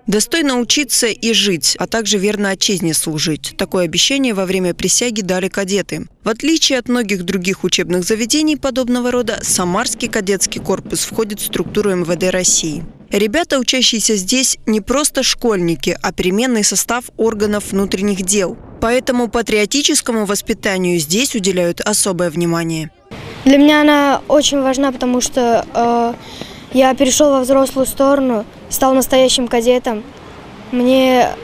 Достойно учиться и жить, а также верно отчизне служить. Такое обещание во время присяги дали кадеты. В отличие от многих других учебных заведений подобного рода, Самарский кадетский корпус входит в структуру МВД России. Ребята, учащиеся здесь, не просто школьники, а переменный состав органов внутренних дел. Поэтому патриотическому воспитанию здесь уделяют особое внимание. Для меня она очень важна, потому что я перешел во взрослую сторону, стал настоящим кадетом. У меня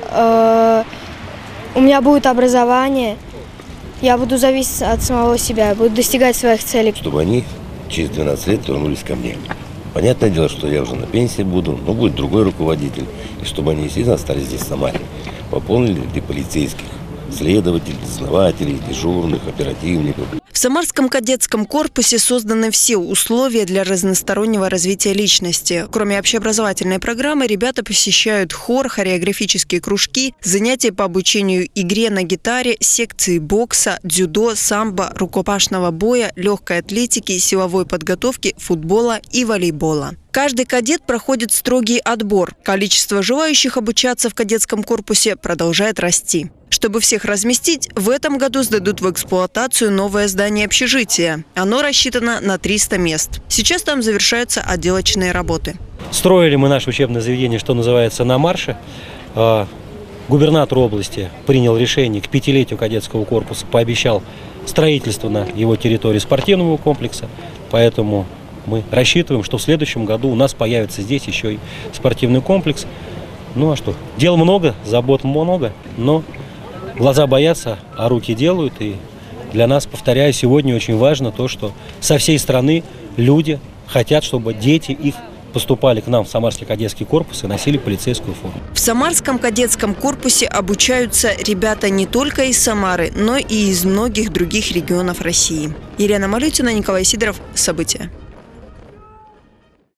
будет образование, я буду зависеть от самого себя, буду достигать своих целей. Чтобы они через 12 лет вернулись ко мне. Понятное дело, что я уже на пенсии буду, но будет другой руководитель. И чтобы они, естественно, остались здесь в Самаре. Пополнили для полицейских, следователей, дознавателей, дежурных, оперативников. В Самарском кадетском корпусе созданы все условия для разностороннего развития личности. Кроме общеобразовательной программы, ребята посещают хор, хореографические кружки, занятия по обучению игре на гитаре, секции бокса, дзюдо, самбо, рукопашного боя, легкой атлетики, силовой подготовки, футбола и волейбола. Каждый кадет проходит строгий отбор. Количество желающих обучаться в кадетском корпусе продолжает расти. Чтобы всех разместить, в этом году сдадут в эксплуатацию новое здание общежития. Оно рассчитано на 300 мест. Сейчас там завершаются отделочные работы. Строили мы наше учебное заведение, что называется, на марше. Губернатор области принял решение к 5-летию кадетского корпуса, пообещал строительство на его территории спортивного комплекса. Поэтому мы рассчитываем, что в следующем году у нас появится здесь еще и спортивный комплекс. Ну а что? Дел много, забот много, но глаза боятся, а руки делают. И для нас, повторяю, сегодня очень важно то, что со всей страны люди хотят, чтобы дети их поступали к нам в Самарский кадетский корпус и носили полицейскую форму. В Самарском кадетском корпусе обучаются ребята не только из Самары, но и из многих других регионов России. Елена Малютина, Николай Сидоров. События.